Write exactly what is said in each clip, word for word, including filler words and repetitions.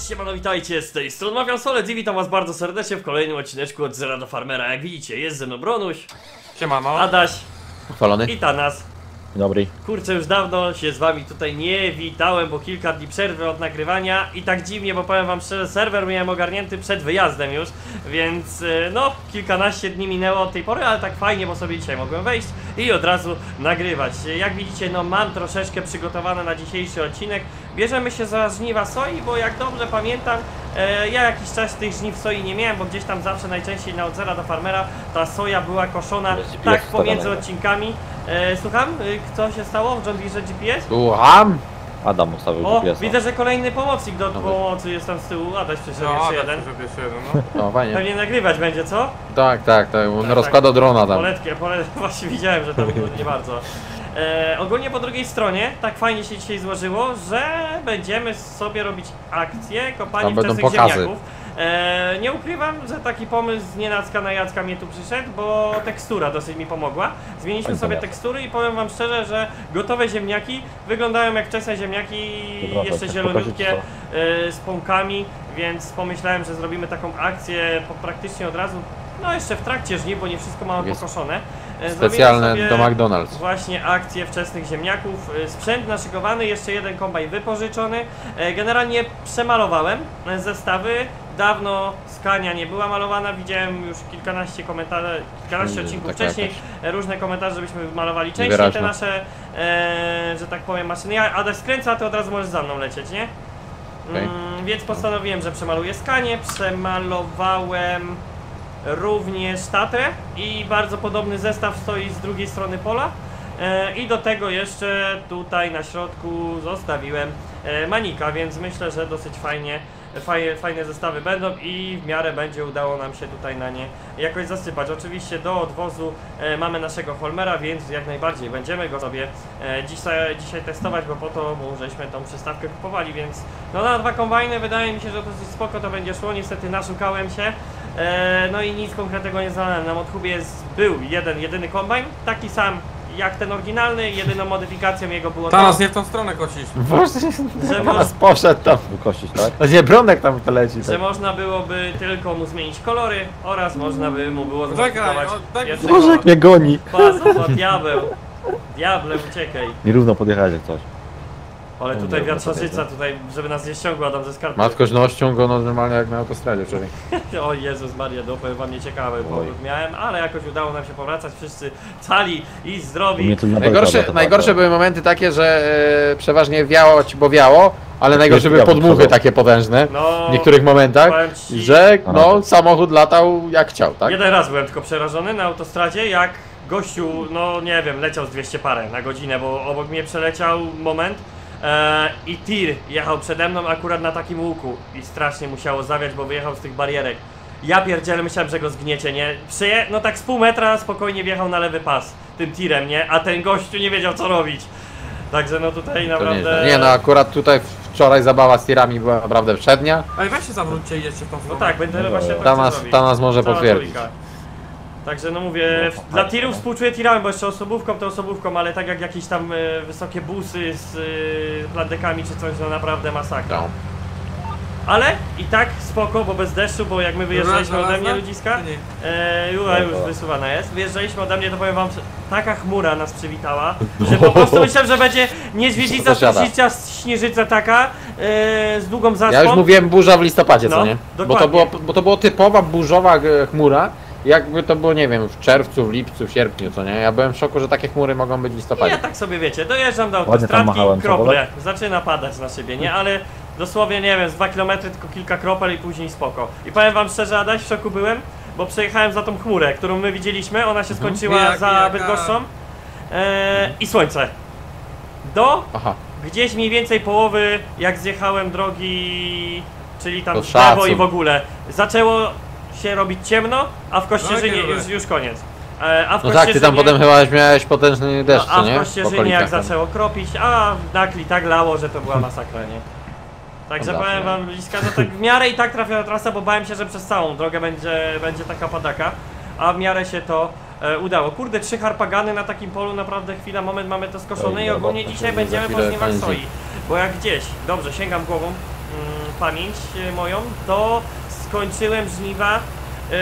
Siemano, witajcie, z tej strony Mafian Solec i witam was bardzo serdecznie w kolejnym odcineczku od Zera do Farmera. Jak widzicie, jest ze mną Bronuś, Siemano, Adaś Uchwalony. i Tanas. Dobry. Kurczę, już dawno się z wami tutaj nie witałem, bo kilka dni przerwy od nagrywania i tak dziwnie, bo powiem wam szczerze, serwer miałem ogarnięty przed wyjazdem już, więc y, no, kilkanaście dni minęło od tej pory, ale tak fajnie, bo sobie dzisiaj mogłem wejść i od razu nagrywać. Jak widzicie, no mam troszeczkę przygotowane na dzisiejszy odcinek. Bierzemy się za żniwa soi, bo jak dobrze pamiętam, e, ja jakiś czas tych żniw soi nie miałem, bo gdzieś tam zawsze najczęściej na Od Zera do Farmera ta soja była koszona tak pomiędzy odcinkami. E, słucham, e, co się stało w John Deere G P S? Słucham. Adam ustawił O, G P S. widzę, że kolejny pomocnik do pomocy jest tam z tyłu. Adaś przyszedł no, jeszcze jeden. jeden. Jeszcze jeden, no. No fajnie. Pewnie nagrywać będzie, co? Tak, tak, tak. On Tak, rozkłada tak. drona tam. Poletkę, poletkę, właśnie widziałem, że tam nie bardzo. E, ogólnie po drugiej stronie, tak fajnie się dzisiaj złożyło, że będziemy sobie robić akcję kopanie Tam będą wczesnych pokazy. ziemniaków. E, nie ukrywam, że taki pomysł z nienacka na Jacka mnie tu przyszedł, bo tekstura dosyć mi pomogła. Zmieniliśmy Oj, sobie dobra. tekstury i powiem wam szczerze, że gotowe ziemniaki wyglądają jak wczesne ziemniaki, Dobra, jeszcze tak, zieloniutkie, pokażę e, z pąkami, więc pomyślałem, że zrobimy taką akcję po, praktycznie od razu. No jeszcze w trakcie żniw, bo nie wszystko mamy Jest pokoszone. E, zrobimy Specjalne sobie do McDonald's. Właśnie akcję wczesnych ziemniaków. E, Sprzęt naszykowany, jeszcze jeden kombajn wypożyczony. E, Generalnie przemalowałem e, zestawy. Dawno Skania nie była malowana, widziałem już kilkanaście komentarzy, kilkanaście Yy, odcinków taka wcześniej, jakaś e, różne komentarze, żebyśmy malowali częściej Niewyraźna. te nasze, e, że tak powiem, maszyny. Ja Adaś skręca, a ty od razu możesz za mną lecieć, nie? Okay. Mm, więc postanowiłem, że przemaluję Skanię, przemalowałem również Tatrę i bardzo podobny zestaw stoi z drugiej strony pola. E, I do tego jeszcze tutaj na środku zostawiłem e, Manika, więc myślę, że dosyć fajnie, fajne, fajne zestawy będą i w miarę będzie udało nam się tutaj na nie jakoś zasypać. Oczywiście do odwozu e, mamy naszego Holmera, więc jak najbardziej będziemy go sobie e, dzisiaj, dzisiaj testować, bo po to mu żeśmy tą przystawkę kupowali, więc no na dwa kombajny wydaje mi się, że dosyć spoko to będzie szło. Niestety naszukałem się. E, no i nic konkretnego nie znalazłem. Na Modhubie jest, był jeden, jedyny kombajn, taki sam jak ten oryginalny, jedyną modyfikacją jego było to, Tanas, nie w tą stronę kosisz. Właśnie, Że teraz poszedł tam wykosić, tak? No nie, Bronek tam to leci. że Tak. można byłoby tylko mu zmienić kolory oraz można by mu było Czekaj, zmodyfikować o, tak- jeszcze Boże, jak mnie goni. pas, diabeł, diable uciekaj. Nierówno podjechać jak coś. Ale tutaj Dobra, wiatrzyca, dobra. tutaj, żeby nas nie ściągła tam ze skarpy. Matko, no ściągo normalnie jak na autostradzie wczoraj. O Jezus Maria, no powiem wam, nieciekawy powrót miałem, ale jakoś udało nam się powracać, wszyscy cali i zdrowi. Mnie tu na Najgorsze, najgorsze były momenty takie, że e, przeważnie wiało ci, bo wiało, ale najgorsze były wiało, podmuchy przodu. takie potężne No, w niektórych momentach, powiem ci, że no samochód latał jak chciał, tak? jeden raz byłem tylko przerażony na autostradzie, jak gościu, no nie wiem, leciał z dwieście parę na godzinę, bo obok mnie przeleciał moment e, i tir jechał przede mną akurat na takim łuku i strasznie musiało zawiać, bo wyjechał z tych barierek. Ja pierdzielę, myślałem, że go zgniecie, nie? Przyje no tak z pół metra spokojnie wjechał na lewy pas tym tirem, nie? A ten gościu nie wiedział co robić. Także no tutaj To naprawdę... nie, nie no akurat tutaj wczoraj zabawa z tirami była naprawdę przednia. Ej, weź się zawróćcie i jedźcie w tą No stronę. tak, będę No właśnie dobra. tak Ta nas, zrobić. ta nas może Cała potwierdzić. trójka. Także no mówię, No, dla fajnie, tirów no. współczuję tirami, bo jeszcze osobówką to osobówką, ale tak jak jakieś tam e, wysokie busy z e, plandekami czy coś, no naprawdę masakra. No. Ale i tak spoko, bo bez deszczu, bo jak my wyjeżdżaliśmy ode mnie ludziska, e, już, już wysuwana jest, wyjeżdżaliśmy ode mnie, to powiem wam, że taka chmura nas przywitała, że po prostu myślałem, że będzie niedźwiedzica, Sąsiada. śnieżyca, śnieżyca taka, e, z długą zaspą. Ja już mówiłem burza w listopadzie, No, co nie? Bo dokładnie. to, było, bo to było typowa burzowa e, chmura, jakby to było, nie wiem, w czerwcu, w lipcu, w sierpniu, co nie? Ja byłem w szoku, że takie chmury mogą być w I listopadzie. ja tak sobie wiecie, dojeżdżam do Ładnie tam autostradki, machałem, krople, zaczyna padać na siebie, nie? Ale dosłownie, nie wiem, z dwa kilometry tylko kilka kropel i później spoko. I powiem wam szczerze, Adaś, w szoku byłem, bo przejechałem za tą chmurę, którą my widzieliśmy, ona się skończyła Jak- za jaka- Bydgoszczą e, i słońce. Do Aha, gdzieś mniej więcej połowy, jak zjechałem drogi, czyli tam Do w lewo szacun. i w ogóle, zaczęło się robić ciemno, a w Kościerzynie No, już, już koniec. E, a w no tak, ty tam Kościerzynie- potem chyba miałeś potężny deszcz, no, a co nie? w Kościerzynie jak okolicach tam. zaczęło kropić, a w Nakli tak lało, że to była masakra, nie? Także No powiem zawsze. wam, bliska, że tak w miarę i tak trafiona trasa, bo bałem się, że przez całą drogę będzie, będzie taka padaka, a w miarę się to e, udało. Kurde, trzy harpagany na takim polu, naprawdę chwila, moment, mamy to skoszone Ej, i no, ogólnie bo- dzisiaj za będziemy po chwilę zniewach pędzi. soi. Bo jak gdzieś, dobrze, sięgam głową, mm, pamięć e, moją, to skończyłem żniwa e,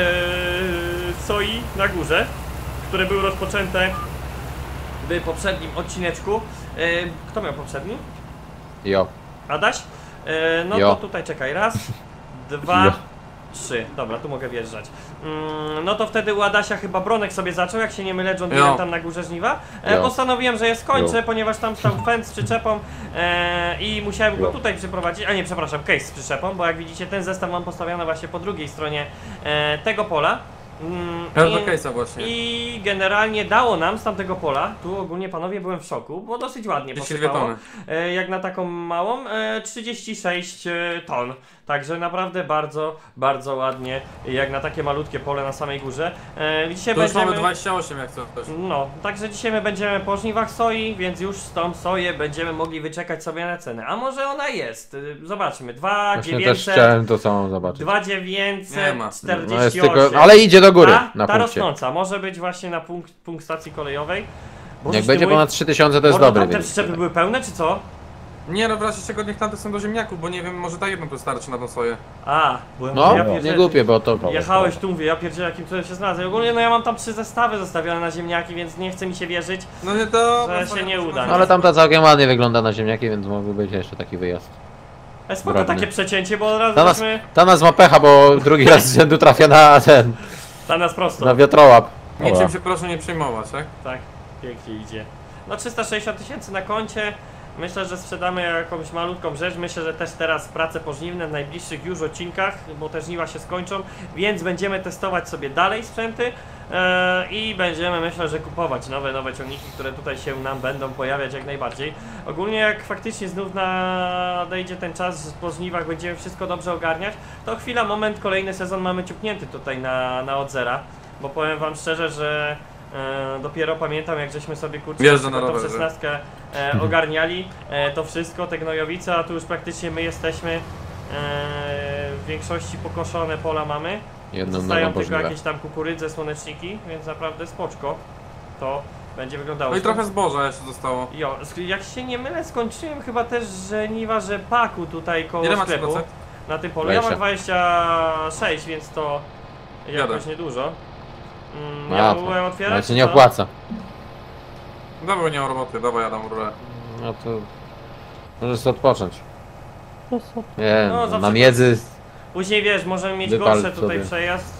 soi na górze, które były rozpoczęte w poprzednim odcineczku. E, kto miał poprzedni? Jo. Adaś? E, no Jo. to tutaj czekaj, raz, dwa, Jo. trzy. Dobra, tu mogę wjeżdżać. Mm, no to wtedy u Adasia chyba Bronek sobie zaczął, jak się nie mylę, John Deere Jo. tam na górze żniwa. E, Jo. postanowiłem, że je skończę, Jo. ponieważ tam stał fence z przyczepą e, i musiałem go Jo. tutaj przyprowadzić, a nie, przepraszam, case z przyczepą, bo jak widzicie ten zestaw mam postawiony właśnie po drugiej stronie e, tego pola. Mm, Ja i- do case'a właśnie. i generalnie dało nam z tamtego pola, tu ogólnie panowie byłem w szoku, bo dosyć ładnie trzydzieści dwie posypało, tony. e, jak na taką małą, e, trzydzieści sześć e, ton, także naprawdę bardzo, bardzo ładnie, jak na takie malutkie pole na samej górze. E, dzisiaj To już mamy będziemy... dwadzieścia osiem jak coś. No, także dzisiaj my będziemy po żniwach soi, więc już z tą soję będziemy mogli wyczekać sobie na cenę. A może ona jest? Y, Zobaczmy, dwa Właśnie też dziewięćset, chciałem to samo zobaczyć. dwa Nie dziewięćset ma. czterdzieści No jest osiem. tylko, ale idzie do góry ta, na ta punkcie. rosnąca, może być właśnie na punkt, punkt stacji kolejowej. Boże, Jak ty będzie mój- ponad trzy tysiące to jest Mordo, dobry, tam te więc... przyczepy były pełne, czy co? Nie no, w razie czego niech tamte są do ziemniaków, bo nie wiem, może ta jedna tu starczy na tą soję. A, byłem No, ja nie pierdzielę, głupie, bo to... Jechałeś tu, mówię, ja pierdzielę, jakim cudem się znalazł. I ogólnie no ja mam tam trzy zestawy zostawione na ziemniaki, więc nie chce mi się wierzyć. No nie to... Że się nie uda. No ale tamta całkiem ładnie wygląda na ziemniaki, więc mógłby być jeszcze taki wyjazd. Ale spoko Drobny. takie przecięcie, bo od razu Ta nas, weźmy ta nas ma pecha, bo drugi raz z rzędu trafia na ten, dla nas prosto. na wiatrołap. Niczym się proszę nie przejmować, tak? Tak, pięknie idzie. No trzysta sześćdziesiąt tysięcy na koncie. Myślę, że sprzedamy jakąś malutką rzecz. Myślę, że też teraz prace pożniwne w najbliższych już odcinkach, bo te żniwa się skończą, więc będziemy testować sobie dalej sprzęty e, i będziemy, myślę, że kupować nowe, nowe ciągniki, które tutaj się nam będą pojawiać jak najbardziej. Ogólnie jak faktycznie znów nadejdzie ten czas, że po żniwach będziemy wszystko dobrze ogarniać, to chwila, moment, kolejny sezon mamy ciupnięty tutaj na, na od zera, bo powiem wam szczerze, że E, dopiero pamiętam, jak żeśmy sobie kurczę Jeżdżę na tą rowerze. szesnastkę e, ogarniali e, to wszystko, te gnojowice, a tu już praktycznie my jesteśmy e, w większości pokoszone pola mamy. Jedną Zostają nogą tylko pożniwę. jakieś tam kukurydze, słoneczniki, więc naprawdę spoczko to będzie wyglądało. No i trochę zboża jeszcze zostało. Jo, sk- jak się nie mylę, skończyłem chyba też żeniwa rzepaku tutaj koło Ile masz sklepu procent? na tym polu. Ja mam dwadzieścia. dwadzieścia sześć, więc to jakoś Jadę. niedużo. Mm, No, ja to- byłem otwierać. Ale się czy nie co? opłaca. Dobra, nie mam roboty, dawaj, jadam rurę. No to... Możesz sobie odpocząć. Nie, No, no, zawsze na to- miedzy... Później wiesz, możemy mieć Wypal gorsze tutaj sobie. przejazd,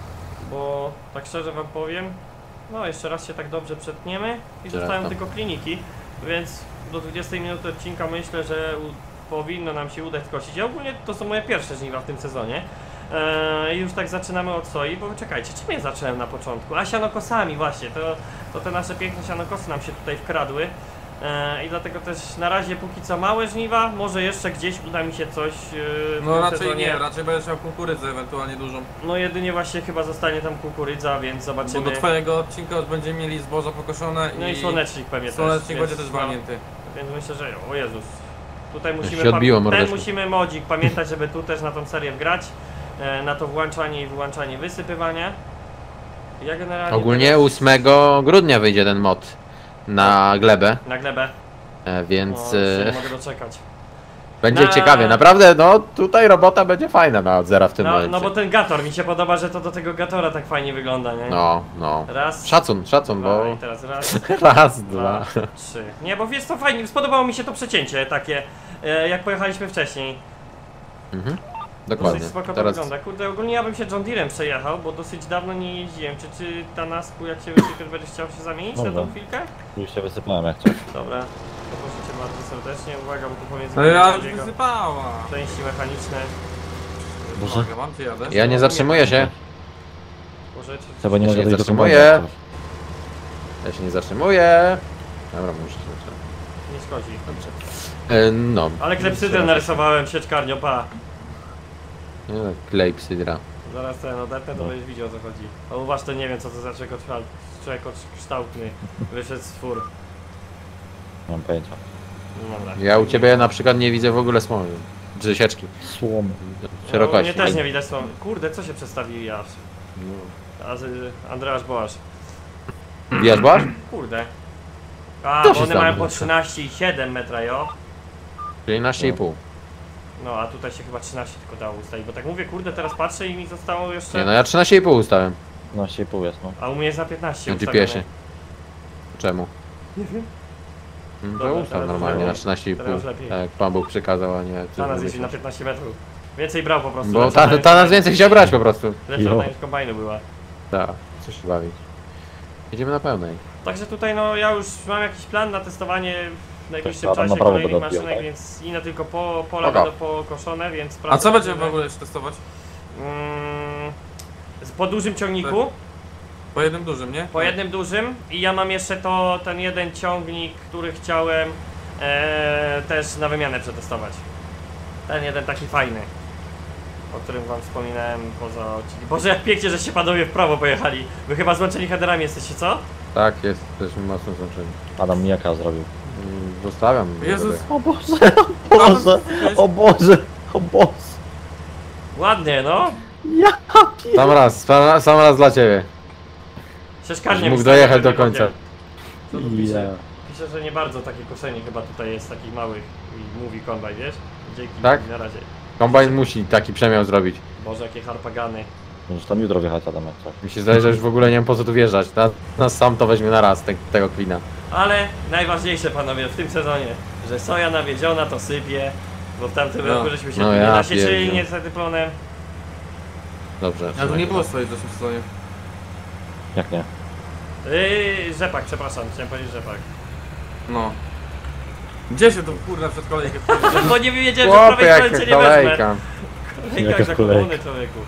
bo tak szczerze wam powiem, no jeszcze raz się tak dobrze przetniemy i Jeszcze zostają raz tam. tylko kliniki, więc do dwudziestej minuty odcinka myślę, że u, powinno nam się udać skosić. Ja ogólnie to są moje pierwsze żniwa w tym sezonie. Eee, już tak zaczynamy od soi, bo czekajcie, czym ja zacząłem na początku? A sianokosami właśnie, to, to te nasze piękne sianokosy nam się tutaj wkradły. Eee, I dlatego też na razie póki co małe żniwa, może jeszcze gdzieś uda mi się coś yy, w No tym raczej sezonie. nie, raczej będziesz miał kukurydzę ewentualnie dużą. No jedynie właśnie chyba zostanie tam kukurydza, więc Bo zobaczymy. do twojego odcinka już będziemy mieli zboża pokoszone No i słonecznik pewnie słonecznik też. będzie więc, też no, walnięty. Więc myślę, że o Jezus. Tutaj musimy się odbiło, pam- ten mordeczko. musimy modzik pamiętać, żeby tu też na tą serię wgrać. E, na to włączanie i wyłączanie wysypywania. Ja generalnie Ogólnie teraz- ósmego grudnia wyjdzie ten mod na glebę, na glebę. e, No, więc się nie e, mogę doczekać. będzie Na- ciekawie. Naprawdę, no tutaj robota będzie fajna na od zera w tym No, momencie. no bo ten gator mi się podoba, że to do tego gatora tak fajnie wygląda, nie? No, no. Raz. Szacun, szacun, Dwa, bo... i teraz raz. Raz, Dwa, dwa. trzy. Nie, bo wiesz co, fajnie, spodobało mi się to przecięcie takie, e, jak pojechaliśmy wcześniej. Mhm. Dosyć Dokładnie. spoko to Teraz wygląda. Kurde, ogólnie ja bym się John Deerem przejechał, bo dosyć dawno nie jeździłem. Czy, czy ta nasku, jak się wysypiesz, będziesz chciał się zamienić na Dobra. tą chwilkę? Już się wysypałem jak coś. Dobra, to proszę cię bardzo serdecznie. Uwaga, bo tu pomiędzy No ja już będzie go wysypała. części mechaniczne. Boże. Uwaga, mam cię jadę. ja nie zatrzymuję się. Może, czy, Chyba nie Ja mogę się dojść do zatrzymuję. komentarzy. Ja się nie zatrzymuję. Dobra, muszę się zatrzymać. nie szkodzi. Dobrze. E, no. Ale klepsydę narysowałem, sieczkarnio, pa. Nie, no, klej psydra. Zaraz ten odetnę, to No. będziesz widział o co chodzi. A u was to nie wiem co to za kształtny wyszedł z twór. Nie mam pojęcia. No dobra. Ja u ciebie na przykład nie widzę w ogóle słomy. Czy sieczki. Słom. Szerokości. No, mnie też nie widać słon. Kurde, co się przestawili aż? No. A z Andreasz Boasz. Wiesz, Basz? Kurde. A, To bo się one stało, mają po no. trzynaście i siedem metra, jo? trzynaście i pół. No a tutaj się chyba trzynaście tylko dało ustawić, bo tak mówię, kurde, teraz patrzę i mi zostało jeszcze... Nie no, ja trzynaście i pół ustawiam. dwanaście i pół jest, no. A u mnie jest na piętnaście Na ustawione. G P S-ie. Czemu? Nie wiem. No Dobra, to ustaw teraz normalnie lepiej. na trzynaście i pół. Teraz lepiej. Tak jak Pan Bóg przykazał, a nie... ty Ta nas jeździ wymyślisz. na piętnaście metrów. Więcej brał po prostu. Bo lepsza ta, od ta nas więcej chciał brać po prostu. Lepsza Jo. od niż kombajnu była. Tak, co się bawić. Jedziemy na pełnej. Także tutaj no ja już mam jakiś plan na testowanie w najbliższym Tak, Adam czasie na prawo kolejnych będę odbijał, maszynek, tak? więc inne tylko po, pola Spoko. będą pokoszone, więc... A co prawdopodobnie- będziemy w ogóle jeszcze testować? Mm, z- po dużym ciągniku, Po jednym dużym, nie? po jednym dużym i ja mam jeszcze to, ten jeden ciągnik, który chciałem e, też na wymianę przetestować. Ten jeden taki fajny, o którym wam wspominałem poza odcinkiem. Boże, jak pięknie, że się panowie w prawo pojechali. Wy chyba złączeni headerami jesteście, co? Tak, jest, jesteśmy mocno złączeni. Adam mijaka zrobił. Mm, Zostawiam. Jezus. O Boże, o Boże, o Boże, o Boże. Ładnie, no. Ja Sam raz, sam, sam raz dla ciebie. Sieszkarnie Mógł wystawia dojechać do w tym końca. wodzie. Co tu pisze? Ja. Pisze, że nie bardzo takie koszenie chyba tutaj jest takich małych i mówi kombaj, wiesz? Dzięki, Tak? na razie. Kombajn musi taki przemiał zrobić. Boże, jakie harpagany. Możesz tam jutro wjechać, Adam, jak coś. Mi się zdaje, że już w ogóle nie wiem po co tu wjeżdżać. Na, nas sam to weźmie na raz, te, tego klina. Ale najważniejsze panowie w tym sezonie, że soja nawiedziona to sypie, bo w tamtym No. roku żeśmy się No tu nie ja nasieczyli pierdzielę. niestety plonem. Dobrze. Ale to nie było swojej w zeszłym sezonie. Jak nie? Yy, rzepak, przepraszam, chciałem powiedzieć rzepak. No. Gdzie się tu kurna przed kolejkę? Bo nie wiedziałem, że Chłopie, prawej stronie cię jaka nie wezmę. kolejka. Kolejka Jaka jak kolejka. zakupony człowieku.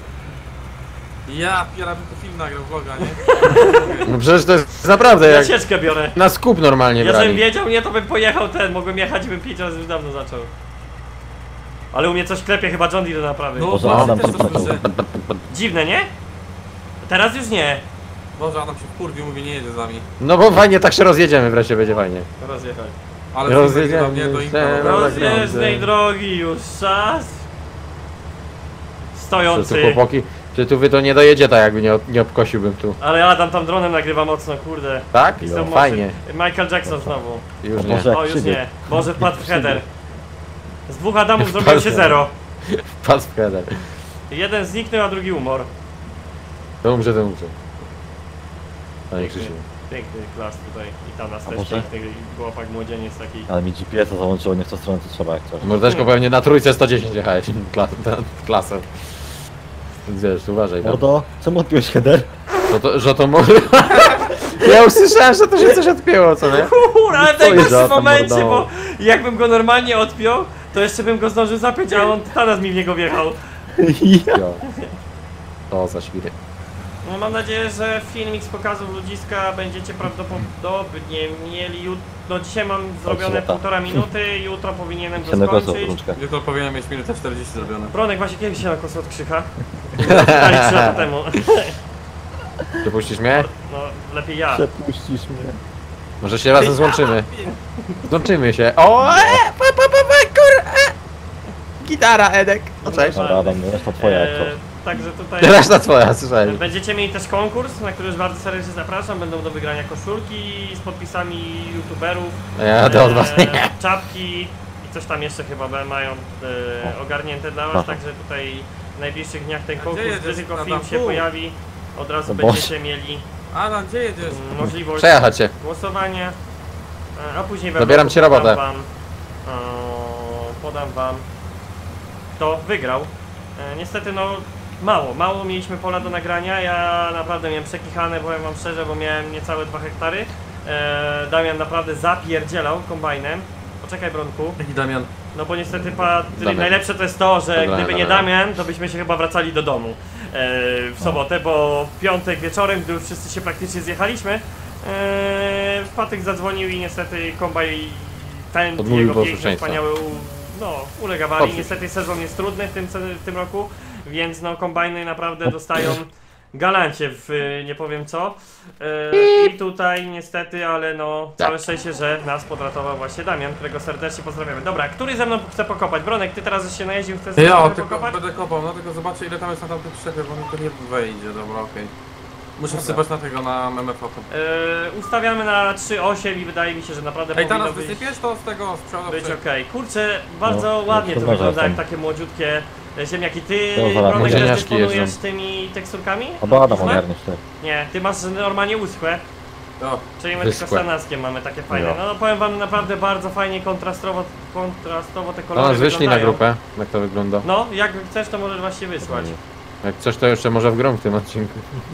Ja piera bym tu film nagrał, vloga, nie? No przecież to jest naprawdę Ja jak sieczkę biorę. na skup normalnie Ja żebym brali. wiedział, nie to bym pojechał ten, mogłem jechać i bym pięć razy już dawno zaczął. Ale u mnie coś klepie, chyba John Deere do naprawy. No, Boże, właśnie Adam też tam to słyszę. Dziwne, nie? Teraz już nie. Boże, Adam się wkurwił, mówi nie jedzie z nami. No bo fajnie, tak się rozjedziemy, wreszcie będzie fajnie. Rozjechać. Ale Rozjedziemy nie do się, Inka. no. Rozjeżdżnej drogi już czas. Że tu Stojący. chłopaki, że tu wy to nie dojedzie tak jakby nie, nie obkosiłbym tu. Ale Adam tam dronem nagrywa mocno, kurde. Tak? Jestem mocny. Fajnie. Michael Jackson znowu. Już O nie. Boże. O, już przybiegł. nie. Boże, wpadł w header. Z dwóch Adamów zrobiło się Wpadł. zero. Pas w header. Jeden zniknął, a drugi umarł. To umrze, to umrze. Panie Krzysiu. Piękny klas tutaj. I tam nas A też Boże. piękny chłopak, młodzieniec taki. Ale mi G P S-a załączyło nie w tą stronę, co trzeba, jak coś. Mordeczko pewnie na trójce sto dziesięć jechałeś. Kla, ta, klasę. Więc wiesz, uważaj. Tam. Mordo, czemu odpiąłeś header? Że to, że to może... Ja usłyszałem, że to się coś odpięło, co nie? Kurde, ale w Co jest najgorszym za tam momencie, bo mordało? jakbym go normalnie odpiął, to jeszcze bym go zdążył zapiąć, a on teraz mi w niego wjechał. Ja. Jo. To za świry. No, mam nadzieję, że filmik z pokazu ludziska będziecie prawdopodobnie mieli. Jut- No dzisiaj mam zrobione złota. półtora minuty, jutro powinienem go Ciemnego skończyć. rączkę. Jutro powinienem mieć minutę czterdzieści zrobione. Bronek właśnie kiedyś się na kosę od Krzycha. Dali trzy lata temu. Dopuścisz mnie? No lepiej ja. Przepuścisz mnie. Może się razem złączymy. Złączymy się. O! E, pa, pa, pa, pa, kur, e. Gitara, Edek. No cześć. Dobra, Adam, reszta twoja, jak Eee, coś. Także tutaj Reszta twoja, słyszałem. będziecie mieli też konkurs, na który już bardzo serdecznie zapraszam. Będą do wygrania koszulki z podpisami youtuberów. Ja to od was e, nie. Czapki i coś tam jeszcze chyba be- mają e, ogarnięte dla was, Aha. także tutaj w najbliższych dniach ten A konkurs, gdzie gdy jedziesz? tylko Na film się dachu? pojawi, od razu O będziecie mieli Adam, gdzie jedziesz? mm, możliwość Przejechać się. głosowania, e, a później we Zabieram blogu ci robotę. podam wam, e, podam wam kto wygrał. E, niestety no mało, mało mieliśmy pola do nagrania, ja naprawdę miałem przekichane, powiem wam szczerze, bo miałem niecałe dwa hektary. E, Damian naprawdę zapierdzielał kombajnem. Poczekaj Bronku. Jaki Damian? No bo niestety pa, Damian. najlepsze to jest to, że Dobra, gdyby nie dobra. Damian, to byśmy się chyba wracali do domu e, w sobotę, bo w piątek wieczorem, gdy już wszyscy się praktycznie zjechaliśmy, e, Patyk zadzwonił i niestety kombaj ten Odmówił jego piękny, posłuszeństwa. wspaniały u- no, uległ awarii. Dobrze. Niestety sezon jest trudny w tym, ce- w tym roku, więc no kombajny naprawdę dostają galancie w y, nie powiem co. E, I tutaj niestety, ale no Tak. całe szczęście, że nas podratował właśnie Damian, którego serdecznie pozdrawiamy. Dobra, który ze mną chce pokopać? Bronek, ty teraz się najeździł, chcesz ze Ja mną tylko pokopać? będę kopał, no tylko zobaczę ile tam jest na tamtym przyczepie, bo mi to nie wejdzie, dobra, okej. Muszę Dobra. wsypać na tego, na M F A. Yy, ustawiamy na trzy osiem i wydaje mi się, że naprawdę Ej, powinno teraz być, wysypiesz to z tego, z przodu? być czy- okej. Kurczę, bardzo No, ładnie to szkoda, że wygląda jak tam- takie młodziutkie ziemniaki. Ty, To zaraz Romek, też ziemniaczki dysponujesz jeżdżą. tymi teksturkami? Oba Adam Różne? ogarniesz ty. Nie, ty masz normalnie uschłe. O, Czyli my Wyschłe. tylko stanaskiem mamy takie fajne. Jo. No powiem wam naprawdę bardzo fajnie kontrastowo, kontrastowo te To kolory nas wyszli na wyglądają. grupę, jak to wygląda. No, jak chcesz to możesz właśnie wysłać. Jak coś to jeszcze może w grą w tym odcinku.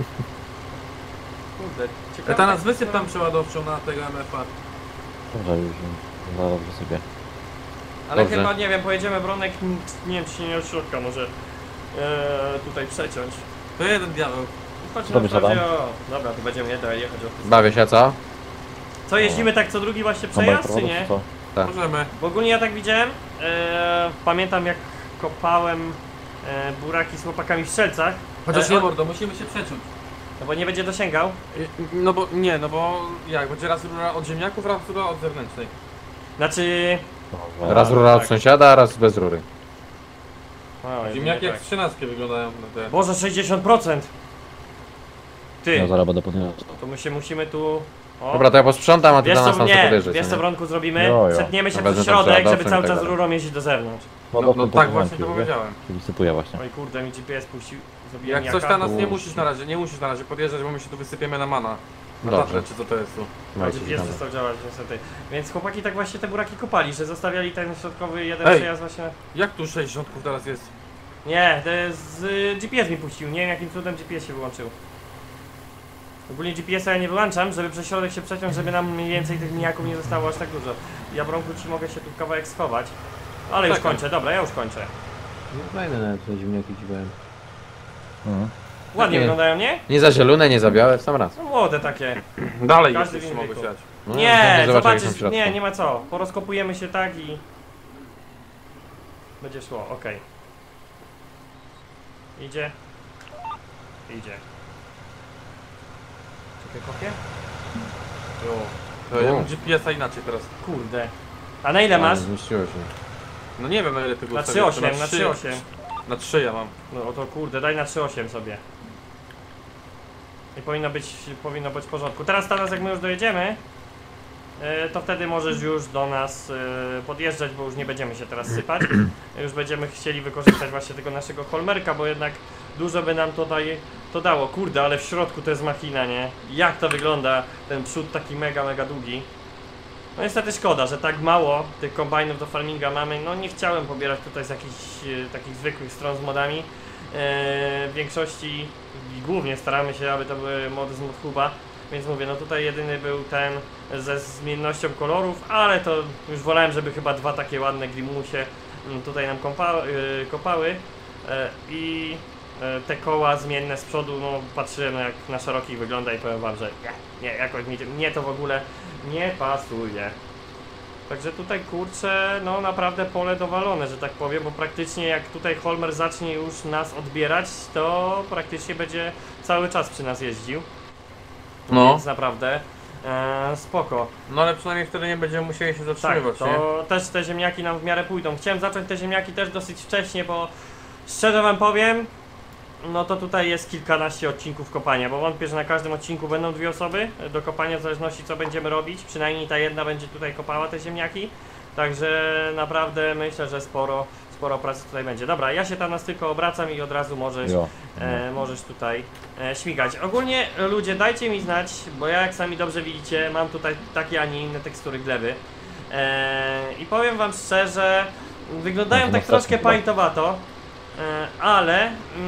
Kurde, Ej, ciekawe. teraz wysyp tam przeładowczą na tego M F A. Dobrze, już zaraz wysypię. Ale Dobrze. chyba nie wiem, pojedziemy Bronek, n- nie wiem czy się nie od środka może e, tutaj przeciąć. To jeden diabeł. Chodź Dobrze, na razie, Adam. o, dobra, to będziemy jechać, jechać o Bawię się, co? Co, jeździmy tak co drugi właśnie Kombajn przejazd, czy prowadzą, nie? czy co? Tak. Możemy. Bo ogólnie ja tak widziałem, e, pamiętam jak kopałem e, buraki z chłopakami w Strzelcach, Chociaż E, nie o- mordo, musimy się przeciąć. no bo nie będzie dosięgał. No bo, nie, no bo jak, będzie raz rura od ziemniaków, raz rura od zewnętrznej. Znaczy... Dobra. Raz rura od tak. sąsiada, raz bez rury. O, Ziemniaki tak. jak z trzynastki wyglądają na te. Boże, sześćdziesiąt procent! Ty, Ja zaraz będę podniosł. to my się musimy tu... O. Dobra, to ja posprzątam, a ty Wiesz do nas co, tam co nie, podjeżdżać. wiesz co Bronku zrobimy? Jo, jo. Przetniemy się No przez wezmę tam środek, żeby przeładowcem cały i tak czas dalej. rurą jeździć do zewnątrz. No, no tak właśnie to powiedziałem. Wysypuję właśnie. Oj kurde, mi G P S puścił. Zrobiłem Jak coś jaka. tam nas nie Uuu. musisz na razie, nie musisz na razie podjeżdżać, bo my się tu wysypiemy na mana. Na Dobrze. tatrę, czy co to jest tu. No, Dajcie G P S tam. przestał działać niestety. Więc chłopaki tak właśnie te buraki kopali, że zostawiali ten środkowy jeden Ej. przejazd właśnie... Jak tu sześćdziesiąt teraz jest? Nie, to jest, y, G P S mi puścił, nie wiem jakim cudem G P S się wyłączył. Ogólnie G P S a ja nie wyłączam, żeby przez środek się przeciąć, żeby nam mniej więcej tych mijaków nie zostało aż tak dużo. Ja Bronku ci mogę się tu kawałek schować. Ale już Czekam. kończę, dobra, ja już kończę. No fajne nawet te ziemniaki ci powiem. Mhm. Ładnie Nie. wyglądają, nie? Nie za zielone, nie za białe, w sam raz. No młode takie. Dalej Każdy jeszcze w mogę innym siać. No, Nie, chętnie zobaczę, jak są w zobaczysz, środku. nie, nie ma co. Porozkopujemy się tak i... Będzie szło, okej. Idzie. Idzie. Czekaj, kopię? Jo. To ja O. mam G P S a inaczej teraz. Kurde. A na ile masz? Ale Zmieściło się. No nie wiem na ile tego Na ustawiłem, trzy to osiem, na trzy- trzy osiem. Na trzy ja mam. No to kurde, daj na trzy osiem sobie. I powinno być, powinno być w porządku. Teraz, teraz jak my już dojedziemy, yy, to wtedy możesz już do nas yy, podjeżdżać, bo już nie będziemy się teraz sypać. Już będziemy chcieli wykorzystać właśnie tego naszego Holmerka, bo jednak dużo by nam tutaj to dało. Kurde, ale w środku to jest machina, nie? Jak to wygląda, ten przód taki mega, mega długi. No niestety szkoda, że tak mało tych kombajnów do farminga mamy. No nie chciałem pobierać tutaj z jakichś e, takich zwykłych stron z modami. E, w większości i głównie staramy się, aby to były mody z ModHuba. Więc mówię, no tutaj jedyny był ten ze zmiennością kolorów, ale to już wolałem, żeby chyba dwa takie ładne Grimusie mm, tutaj nam kompa, e, kopały. E, I e, te koła zmienne z przodu, no patrzyłem jak na szerokich wygląda i powiem wam, że nie, nie, jakoś mi, mnie to w ogóle nie pasuje. Także tutaj kurczę, no naprawdę pole dowalone, że tak powiem, bo praktycznie jak tutaj Holmer zacznie już nas odbierać, to praktycznie będzie cały czas przy nas jeździł. No. Więc naprawdę e, spoko. No ale przynajmniej wtedy nie będziemy musieli się Tak, zatrzymywać, nie? to też te ziemniaki nam w miarę pójdą. Chciałem zacząć te ziemniaki też dosyć wcześnie, bo szczerze wam powiem, no to tutaj jest kilkanaście odcinków kopania, bo wątpię, że na każdym odcinku będą dwie osoby do kopania, w zależności co będziemy robić. Przynajmniej ta jedna będzie tutaj kopała te ziemniaki. Także naprawdę myślę, że sporo, sporo pracy tutaj będzie. Dobra, ja się tam nas tylko obracam i od razu możesz, Jo. e, możesz tutaj e, śmigać. Ogólnie ludzie, dajcie mi znać, bo ja jak sami dobrze widzicie, mam tutaj takie, a nie inne tekstury gleby. E, I powiem wam szczerze, wyglądają No, tak no, troszkę chyba. paintowato, e, ale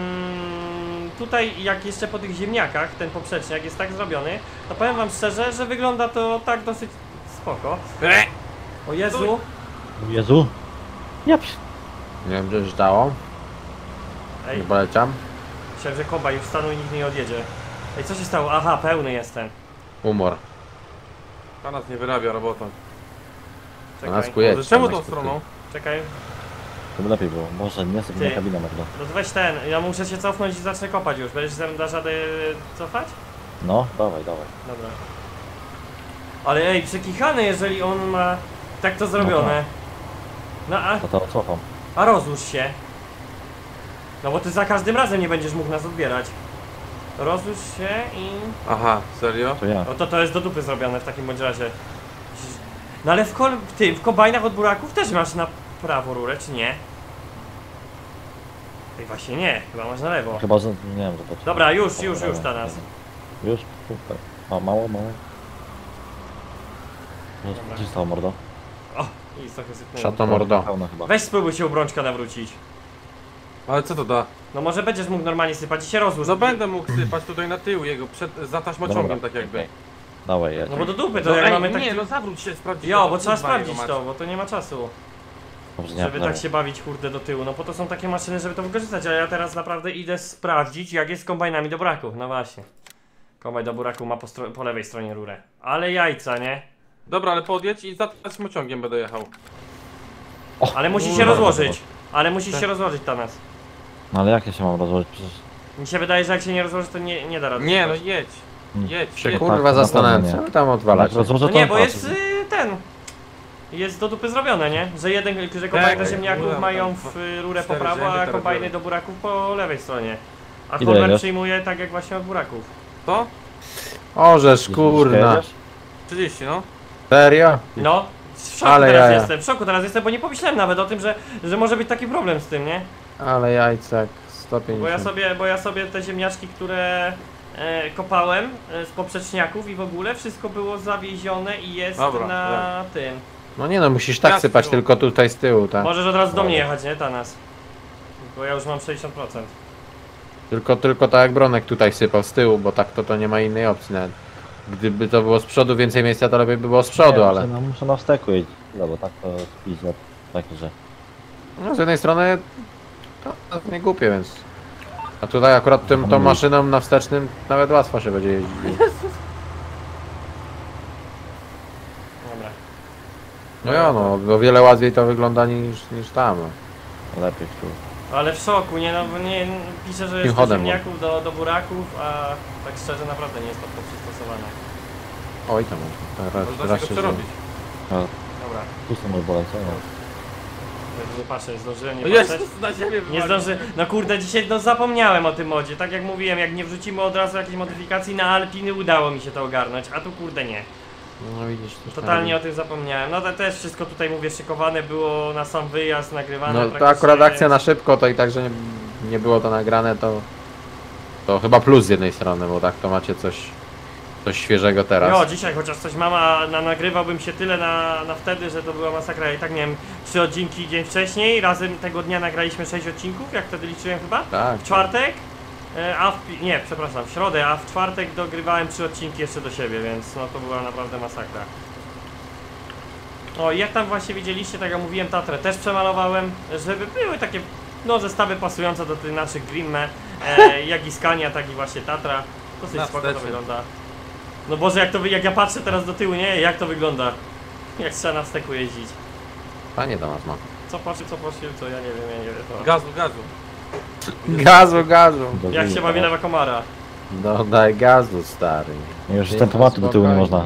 mm, tutaj jak jeszcze po tych ziemniakach, ten poprzeczniak jest tak zrobiony, to powiem wam szczerze, że wygląda to tak dosyć spoko. E! O Jezu, Jezu. Ja psz... Nie wiem, że żdało. ej, Nie polecam. myślałem, że kombajn już stanął i nikt nie odjedzie. Ej, co się stało? Aha, pełny jestem. Humor. Ta nas nie wyrabia robota. A nas Czekaj, kuje. Może czemu tą stroną? czekaj. To by lepiej było. Może nie sobie Ty. na kabinę mordo. No to weź ten, ja muszę się cofnąć i zacznę kopać już. Będziesz ze mną dasz radę cofać? No, dawaj, dawaj. Dobra. Ale ej, przekichany, jeżeli on ma tak to zrobione. No a, To to cofam. a rozłóż się. No bo ty za każdym razem nie będziesz mógł nas odbierać. Rozłóż się i... Aha, serio? To ja. No to to jest do dupy zrobione w takim bądź razie. No ale w, kol... w tym, w kombajnach od buraków też masz na prawo rurę, czy nie? Ej, właśnie nie, chyba masz na lewo. Chyba, że nie wiem, zobaczymy. Dobra, już, już, już teraz. Już? Super. A, mało, mało. Dobra. Gdzie stało mordo? O, i trochę sypnęło. Szato mordo. Pełno chyba. Weź spróbuj się obrączka nawrócić. Ale co to da? No może będziesz mógł normalnie sypać i się rozłóż. No będę mógł sypać tutaj na tył jego, przed, za taśmociągiem tak jakby. okej. Dawaj, jedź. No bo do dupy to No jak ej, mamy nie, tak... no zawróć się, sprawdź. Jo, bo trzeba sprawdzić to, bo to nie ma czasu. Dobrze, nie, Żeby dawaj. tak się bawić kurde do tyłu, no po to są takie maszyny, żeby to wykorzystać, a ja teraz naprawdę idę sprawdzić jak jest z kombajnami do buraków, no właśnie. Kombajn do buraku ma po, stro- po lewej stronie rurę. Ale jajca, nie? Dobra, ale podjedź i za taśmociągiem będę jechał. Ale musi się Kurwa, rozłożyć. Ale musisz Tak. się rozłożyć Tanas. No ale jak ja się mam rozłożyć? Przecież... Mi się wydaje, że jak się nie rozłoży to nie, nie da rady. Nie, no sypać. jedź. Mm. Jedź, Się jedź. kurwa tak, na zastanawiam, pewno co nie. wy tam Jak odwalacie. rozłożę No to nie, bo patrzę. jest y, ten. Jest do dupy zrobione, nie? Że jeden, że kombajny do Tak, ziemniaków kurwa, mają tam w y, rurę po cztery prawo, rzędy a teraz kombajny biorę. do buraków po lewej stronie. A Ile Korber jest? przyjmuje tak jak właśnie od buraków. To? Orzesz, kurna. Jedziesz? trzydzieści, no. Serio? No, w szoku Ale teraz jaja. jestem, w szoku teraz jestem, bo nie pomyślałem nawet o tym, że, że może być taki problem z tym, nie? Ale jajca jak sto Bo ja pięćdziesiąt. sobie, bo ja sobie te ziemniaczki, które e, kopałem e, z poprzeczniaków i w ogóle wszystko było zawiezione i jest Dobra, na tym. No nie no, musisz tak Ja sypać, z tyłu. tylko tutaj z tyłu, tak. Możesz od razu do mnie jechać, nie, Tanas? Bo ja już mam sześćdziesiąt procent. Tylko, tylko tak jak Bronek tutaj sypał z tyłu, bo tak to to nie ma innej opcji nawet. Gdyby to było z przodu więcej miejsca, to lepiej by było z przodu, Nie, ale... Muszę, no, muszę na wsteku jeździć, no, bo tak to pizza. Takie, że... No z jednej strony to, to nie głupie, więc... A tutaj akurat tym, tą maszyną na wstecznym nawet łatwo się będzie jeździć. Dobra. No ja no, o wiele łatwiej to wygląda niż, niż tam. No. Lepiej w tył. Ale w szoku, nie no, bo nie, pisze, że Tym jest do chodem, ziemniaków do, do buraków, a tak szczerze naprawdę nie jest to przystosowane. Oj tam, teraz, Można teraz się się go przerobić. Dobra, Tu są mój bolec, co? No. nie patrzę, nie zdążyłem, nie No patrzeć. jest, na ziemię Nie wywalił. zdąży, no kurde, dzisiaj no zapomniałem o tym modzie, tak jak mówiłem, jak nie wrzucimy od razu jakiejś modyfikacji na Alpiny udało mi się to ogarnąć, a tu kurde nie. No widzisz, coś Totalnie o tam. tym zapomniałem, no to też wszystko tutaj mówię szykowane było na sam wyjazd, nagrywane No to praktycznie, akurat akcja więc- na szybko, to i tak, że nie, nie było to nagrane, to... To chyba plus z jednej strony, bo tak to macie coś... Coś świeżego teraz. No dzisiaj chociaż coś mama, na, nagrywałbym się tyle na, na wtedy, że to była masakra. Ja i tak miałem trzy odcinki dzień wcześniej, razem tego dnia nagraliśmy sześć odcinków, jak wtedy liczyłem chyba. Tak. W czwartek, e, a w, pi- nie, przepraszam, w środę, a w czwartek dogrywałem trzy odcinki jeszcze do siebie, więc no to była naprawdę masakra. O, i jak tam właśnie widzieliście, tak jak mówiłem, Tatrę też przemalowałem, żeby były takie no zestawy pasujące do tych naszych Grimme, e, jak i Scania, tak i właśnie Tatra. Dosyć Na spoko to wsteczny. wygląda. No Boże, jak to wy, jak ja patrzę teraz do tyłu, nie? Jak to wygląda? Jak trzeba na wsteku jeździć. Panie do nas ma. Co poszli, co poszli, co ja nie wiem, ja nie wiem. To. Gazu, gazu. Gazu, gazu! Jak się bawi na komara? No daj gazu, stary. Już z tempomatu do tyłu nie można.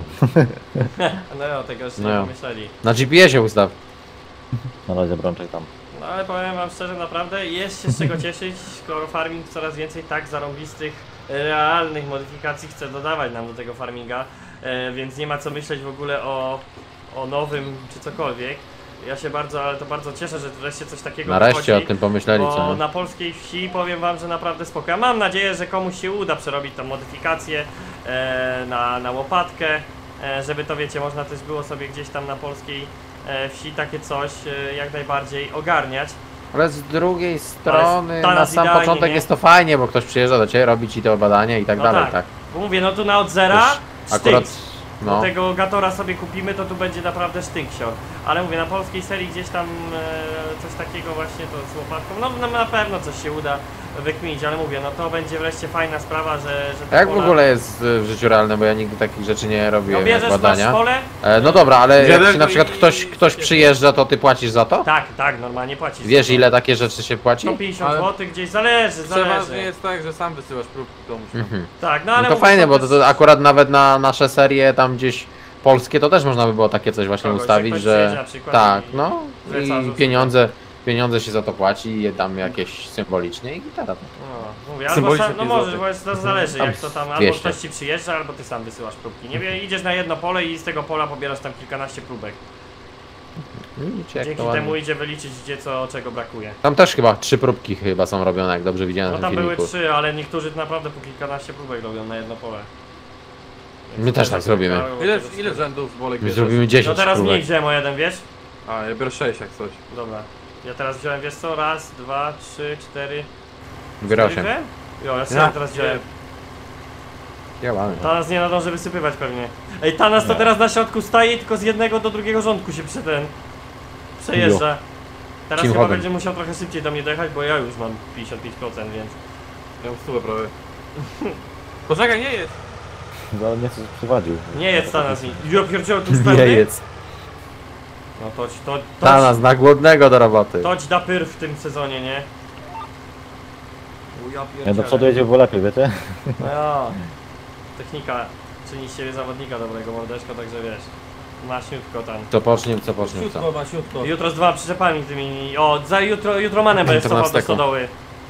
No ja tego jeszcze No nie ja. pomyśleli. Na G P S ie ustaw. Na razie brączek tam. No ale powiem wam szczerze, naprawdę jest się z czego cieszyć, skoro farming coraz więcej tak zarąbistych, realnych modyfikacji chce dodawać nam do tego farminga, e, więc nie ma co myśleć w ogóle o, o nowym czy cokolwiek. Ja się bardzo, ale to bardzo cieszę, że wreszcie coś takiego Nareszcie o wychodzi, tym pomyśleli, bo co nie? na polskiej wsi powiem wam, że naprawdę spoko. Ja mam nadzieję, że komuś się uda przerobić tą modyfikację e, na, na łopatkę, e, żeby to wiecie, można też było sobie gdzieś tam na polskiej e, wsi takie coś e, jak najbardziej ogarniać. Ale z drugiej strony, Tanas na sam idealnie, początek nie? jest to fajnie, bo ktoś przyjeżdża do ciebie, robi ci to badanie i tak No dalej, tak. tak? Bo mówię, no tu na od zera Też akurat, sztynk. no, Do tego Gatora sobie kupimy, to tu będzie naprawdę sztynksior. Ale mówię, na polskiej serii gdzieś tam e, coś takiego właśnie to z łopatką, no, no na pewno coś się uda wykminić, ale mówię, no to będzie wreszcie fajna sprawa, że... że te jak w pola- ogóle jest y, w życiu realnym, bo ja nigdy takich rzeczy nie No robiłem, jak bierzesz, masz badania. pole? E, no dobra, ale jak Wiaderko ci na przykład i- ktoś, ktoś przyjeżdża, to ty płacisz za to? Tak, tak, normalnie płacisz. Wiesz za to. ile takie rzeczy się płaci? sto pięćdziesiąt Ale- złotych gdzieś, zależy, zależy. Przeważnie jest tak, że sam wysyłasz próbki komuś tam. Mhm. Tak, no No ale to mówię, fajnie, bo też- to, to akurat nawet na nasze serie tam gdzieś polskie to też można by było takie coś właśnie Kogoś, ustawić, jak ktoś przyjedzie że na przykład tak, i no zleca i rzucę. pieniądze pieniądze się za to płaci i je dam jakieś symbolicznie i gitara. No, mówię, albo Symbolicznie sam, no pięć możesz, złotych. bo jest, to zależy Tam jak to tam, albo dwieście. ktoś ci przyjeżdża, albo ty sam wysyłasz próbki. Nie wiem, idziesz na jedno pole i z tego pola pobierasz tam kilkanaście próbek. Widzicie, jak Dzięki to temu ładnie. idzie wyliczyć gdzie co, czego brakuje. Tam też chyba trzy próbki chyba są robione, jak dobrze widziałem No na tam tym były filmiku. trzy, ale niektórzy naprawdę po kilkanaście próbek robią na jedno pole. Więc My też to tak zrobimy. zwykłe, Ile, bo- ile rzędów bolek My bierzesz? zrobimy No dziesięć teraz próbek. mniej wziąłem o jeden, wiesz? A, ja biorę sześć jak coś. Dobra. Ja teraz wziąłem, wiesz co? Raz, dwa, trzy, cztery... Biorę cztery osiem. wziąłem? Jo, ja sobie Ja. teraz wziąłem. Działamy. Tanas nie nadąży wysypywać pewnie. Ej, Tanas to Nie. teraz na środku staje i tylko z jednego do drugiego rządku się przy ten... przejeżdża. Teraz Team chyba Hogan. będzie musiał trochę szybciej do mnie dojechać, bo ja już mam pięćdziesiąt pięć procent, więc... Ja mam stówę prawie. Poczekaj, nie jest! No nie coś przywadził. Nie jedz Tanas mi. Ja pierdzielę, tu już Nie pełny? jedz. No to ci, to, to, Ta nas na głodnego do roboty. to ci da pyr w tym sezonie, nie? U, ja Ja do pierdzielę. przodu jedzie było lepiej, wiecie? No ja. Technika czyni z siebie zawodnika dobrego, mordeczko, także wiesz. Maśniutko tam. Co pocznie, co pocznie, co. Siutko, masiutko. Jutro z dwoma przyczepami tymi. O, za jutro, jutro manem będę Jutro na cofał do steku. stodoły.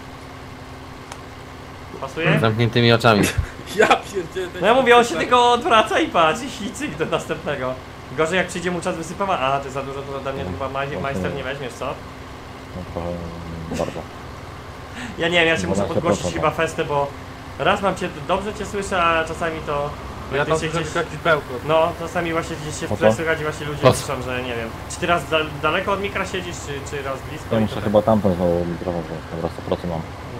Pasuje? Z zamkniętymi oczami. Ja pierdzielę. No ja mówię, on się tylko odwraca i patrz i cyk do następnego. Gorzej jak przyjdzie mu czas wysypała. A, ty za dużo to ode mnie chyba maj, majster nie weźmiesz, co? No trochę bardzo. Ja nie wiem, ja cię muszę dwanaście podgłosić procent. chyba festę, bo raz mam cię, dobrze cię słyszę, a czasami to... Ja tam wiecie, słyszę gdzieś... jakiś bełkot. No, czasami właśnie gdzieś się w Po tle co? słychać i właśnie ludzie Po co? piszą, że nie wiem, czy ty raz dal daleko od mikra siedzisz, czy, czy raz blisko? Ja i muszę to tak. chyba tamten znowu mikrofon, bo dobra, sto procent mam.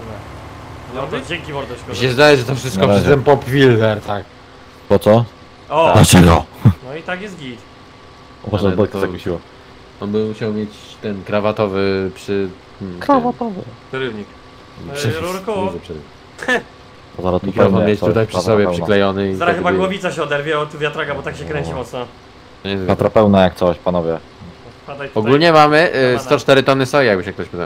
No to dzięki mordeczko. Mi się zdaje, że to wszystko Na razie. przez ten pop filter, tak. Po co? O, Dlaczego? no i tak jest git. Może Ale Bolka to- zakusiło. On by musiał mieć ten krawatowy przy... hmm, Krawatowy. Przerywnik. E, Przy... Rurku. Jezu, przy- To zaraz tu Mikrofon pełne mieć coś, tutaj przy patra sobie pełna. przyklejony i... Zaraz chyba tak by- głowica się oderwie od wiatraka, bo tak się kręci O. mocno. Nie wiem. Patra pełna jak coś, panowie. Wpadaj tutaj. Ogólnie mamy y, Dobra. sto cztery tony soi, jakby się ktoś pytał. Y,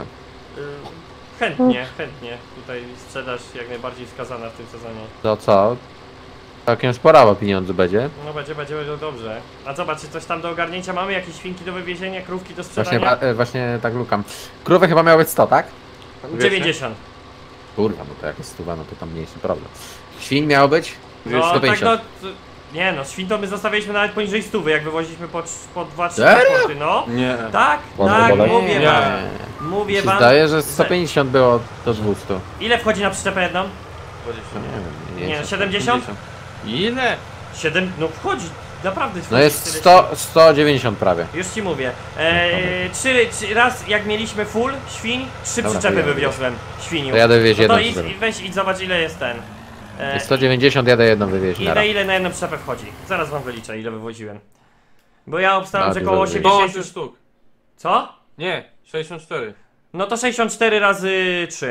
Chętnie, chętnie. Tutaj sprzedaż jak najbardziej wskazana w tym sezonie. To co? Całkiem spora pieniądze będzie. No będzie, będzie, będzie dobrze. A zobacz, czy coś tam do ogarnięcia mamy? Jakieś świnki do wywiezienia, krówki do Właśnie, sprzedania? wa- y, właśnie tak lukam. Krówek chyba miało być sto, tak? dziewięćdziesiąt. Kurwa, no to jak jest stuwa, no to tam mniejszy problem. Świn miało być? No sto tak pięćdziesiąt. no... t- Nie no, świn to my zostawiliśmy nawet poniżej stówy, jak wywoziliśmy po, trz- po dwa trzy Serio? transporty, no. Nie. Tak, Ładny tak, bolek? mówię Nie. wam. Mi Mówię się wam. zdaje, że sto pięćdziesiąt było do dwieście. Ile wchodzi na przyczepę jedną? dwadzieścia. Nie wiem, Nie, wiem. siedemdziesiąt? Ile? siedem, no wchodzi, naprawdę wchodzi. No jest tyle sto, sto dziewięćdziesiąt prawie. Już ci mówię. Eee, trzy, trzy, raz jak mieliśmy full świń, trzy Dobra, przyczepy to ja wywiozłem świniu. To jadę wywieźć No to jedną idź, przyczepę. weź idź zobacz ile jest ten. Eee, Jest sto dziewięćdziesiąt, jadę jedną wywieźć na raz. ile, ile na jedną przyczepę wchodzi? Zaraz wam wyliczę ile wywoziłem. Bo ja obstałem, A, że dużo koło wyjdzie. sto osiem osiemdziesiąt... sztuk. Co? Nie, sześćdziesiąt cztery. No to sześćdziesiąt cztery razy trzy.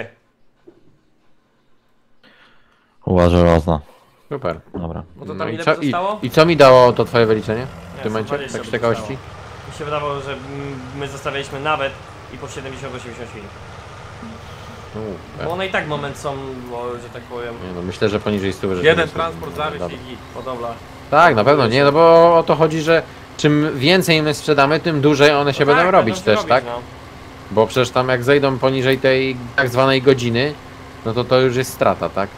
Uważaj rozna. Super. Dobra. Bo to No tam i, ile co, by i, zostało? I co mi dało to twoje wyliczenie? W Nie, tym momencie? dwadzieścia Tak z by ciekawości? zostało. Mi się wydawało, że mm, my zostawialiśmy nawet i po siedemdziesiąt osiemdziesiąt świn. No, Bo one i tak moment są, bo, że tak powiem, nie, no myślę, że poniżej stu. że Jeden się- transport zawieź Dobra. i git. hodowla. Tak, na pewno nie, no bo o to chodzi, że czym więcej my sprzedamy, tym dłużej one się No będą tak, robić się też, robić, tak? No. Bo przecież tam jak zejdą poniżej tej tak zwanej godziny, no to to już jest strata, tak?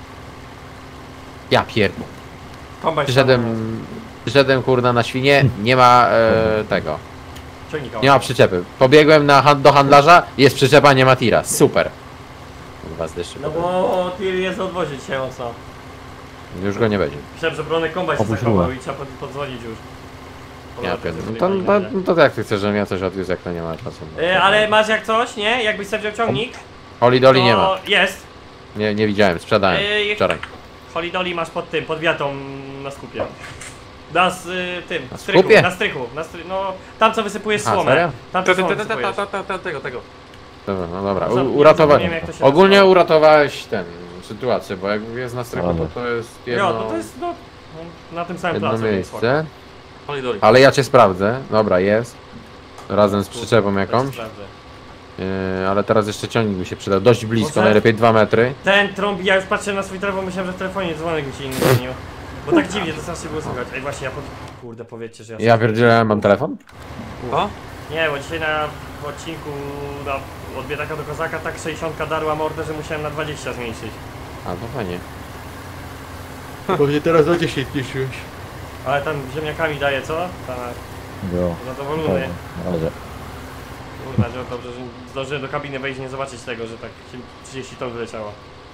Ja pierdolę. Kombajn Przyszedłem, przyszedłem kurna na świnie, nie ma e, tego, ciągnika. nie ma przyczepy. Pobiegłem na, han- do handlarza, jest przyczepa, nie ma tira, super. Kurwa z deszczu. No bo tir jest odwozić się mocno. Już go nie będzie. Myślałem, że Bronek kombajn się Opuść zachował rurę. i trzeba pod- podzwonić już. Ja Dobra, pierdolę. to No sobie to, fajnie. no, no to jak ty chcesz, żebym ja coś odwiózł, jak to nie ma czasu. E, ale masz jak coś, nie? Jakbyś sobie wziął ciągnik, Oli doli nie ma. to jest. Nie, nie widziałem, sprzedałem Ej, wczoraj. Holidoli masz pod tym, pod wiatą na skupie. Na s, y, tym, Na strychu, skupie? na strychu, na stry... no tam co wysypujesz A, słomę. serio? Tam Te, co te, słomę te, te, wysypujesz. te, te, te, Tego, tego. Dobra, no dobra, Za- U, uratowa... zapomniałem, jak to się Ogólnie nazywa. uratowałeś ten, sytuację, bo jak jest na strychu, Ale- to to jest jedno, Jo, no to jest no, no, na tym samym jedno placu. więc spoko. miejsce. Holidoli. Ale ja cię sprawdzę, dobra, jest. Razem z przyczepą Ja ci jakąś. sprawdzę. Yy, ale teraz jeszcze ciągnik by się przydał, dość blisko, Może- najlepiej dwa metry. Ten trąbi, ja już patrzę na swój telefon, myślałem, że w telefonie dzwonek mi się inny zmienił. Bo tak dziwnie, to strasznie było słychać. Ej właśnie, ja pod... Kurde, powiedzcie, że ja... Ja pierdzielę, mam telefon? O? Nie, bo dzisiaj na w odcinku na, od biedaka do kozaka tak sześćdziesiąt darła mordę, że musiałem na dwadzieścia zmniejszyć. A, to fajnie. Pewnie teraz o dziesięć zmniejszyłeś. Ale tam ziemniakami daje, co? Tak, Jo. zadowolony. Na razie. Kurna, że dobrze, że zdążyłem do kabiny wejść i nie zobaczyć tego, że tak trzydzieści ton wyleciało.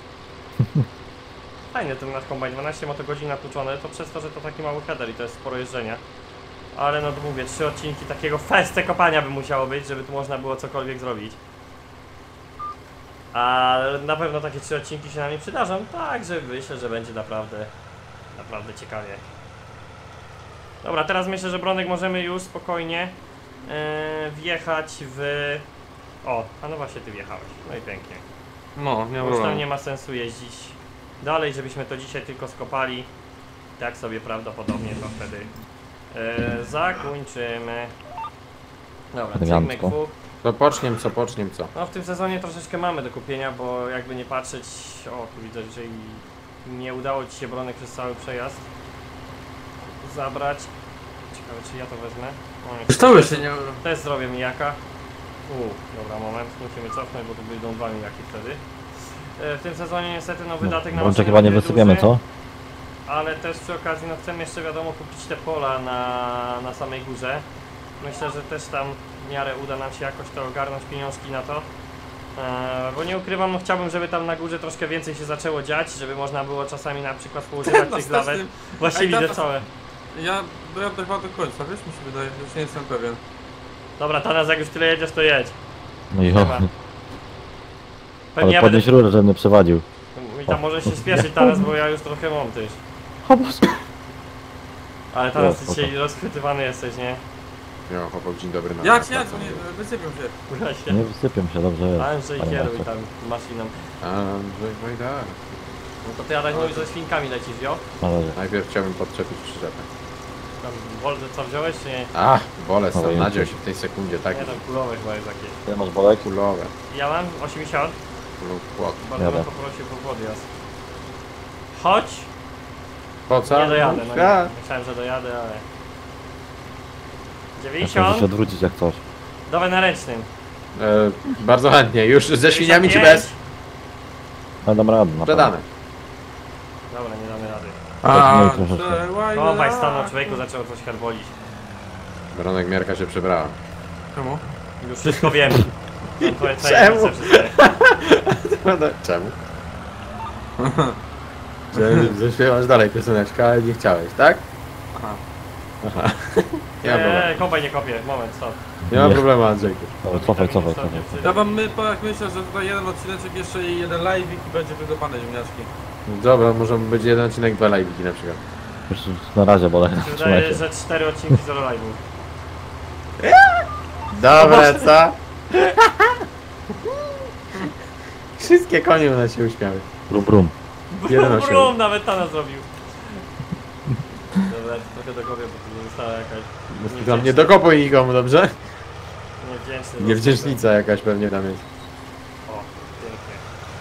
Fajny ten nasz kombajn, dwanaście motogodzin natłuczone, to przez to, że to taki mały header i to jest sporo jeżdżenia. Ale no to mówię, trzy odcinki takiego feste kopania by musiało być, żeby tu można było cokolwiek zrobić. A na pewno takie trzy odcinki się nam nie przydarzą, także myślę, że będzie naprawdę, naprawdę ciekawie. Dobra, teraz myślę, że Bronek możemy już spokojnie yy, wjechać w... O, a no właśnie ty wjechałeś, no i pięknie. No, nie ma Bo już tam problemu. nie ma sensu jeździć dalej, żebyśmy to dzisiaj tylko skopali. Tak sobie prawdopodobnie to wtedy yy, zakończymy. Dobra, cyk, Elegancko. Co poczniem, co poczniem, co? no w tym sezonie troszeczkę mamy do kupienia, bo jakby nie patrzeć, o tu widzę, że i nie udało ci się Bronek przez cały przejazd zabrać. Ciekawe czy ja to wezmę. O, nie, Stałeś się, nie... też zrobię mijaka. Uuu, dobra, moment, musimy cofnąć, bo tu wyjdą dwa mijaki wtedy. E, W tym sezonie niestety no wydatek na Bądź maszyny chyba nie będzie wysypiemy, duży, co? ale też przy okazji no chcemy jeszcze wiadomo kupić te pola na, na samej górze. Myślę, że też tam w miarę uda nam się jakoś to ogarnąć pieniążki na to. E, bo nie ukrywam, no chciałbym, żeby tam na górze troszkę więcej się zaczęło dziać, żeby można było czasami na przykład poużywać tych lawet. Następnym- Właśnie Ej, widzę tata- całe. Ja dojadę chyba do końca, wiesz, mi się wydaje, już nie jestem pewien. Dobra, Tanas, jak już tyle jedziesz, to jedź. No i Chyba. o, Pewnie ale ja podnieś będę... rurę, żeby mnie przewadził. I tam może się spieszyć teraz, bo ja już trochę mam też. O Boże. Ale teraz O, ty dzisiaj rozchwytywany jesteś, nie? Jo, chłopak, dzień dobry. na- Jak, na jak, pracę. nie, wysypią się. Właśnie. Nie wysypią się, dobrze jest. Andrzej Panie kieruj Marku. tam maszyną. Andrzej Wajda. No to ty Adaś mówisz, że świnkami lecisz, jo? Na razie. Najpierw chciałbym podczepić przyczepę. Tam woldę co wziąłeś, czy nie? Ach, bolec Dobra, tam nadział dzięki. się w tej sekundzie, tak? Nie, tam kulowe chyba jest jakieś. Ty masz bolek? Kulowe. Ja mam osiemdziesiąt. Lub płot. Bardzo Jadę. bym poprosił po podjazd. Chodź! Po co? Nie dojadę, no Ja. nie. Myślałem, że dojadę, ale... Ja muszę się dziewięćdziesiąt. odwrócić jak coś. Dawaj na ręcznym. E, bardzo chętnie. Już ze świniami czy dziewięćdziesiąt bez? Ale dam radę na Sprzedane. Dobra, nie damy rady. A, Tak, nie, troszeczkę. Kombaj stanął, człowieku zaczęło coś herbolić. Bronek Miarka się przebrała. Czemu? Już wszystko wiem. Mam twoje Czemu? tajemnice wszystkie. Czemu? Że zaśpiewasz dalej pioseneczkę, ale nie chciałeś, tak? Aha. Aha. Nie ma problemu. Eee, kombaj nie kopie, moment, stop. Nie ma Nie. problemu, Andrzejku. Dobra, cofaj, cofaj, Stop, nie cofaj. przyjdę. Ja wam my, po- jak myślę, że tutaj jeden odcineczek jeszcze i jeden live i będzie wydopane ziemniaczki. Dobra, możemy być jeden odcinek, dwa live'iki na przykład. Już na razie bolek. Mi się Trzymaj wydaje, się. że cztery odcinki zero live'ów. Dobre, co? Wszystkie konie na się uśmiały. Brum, brum. Jeden Brum, osiem. brum, nawet Tana zrobił. Dobra, trochę dokopię, bo tu nie została jakaś Tam nie dokopuj nikomu, dobrze? niewdzięczny. Niewdzięcznica jakaś pewnie tam jest. O, pięknie.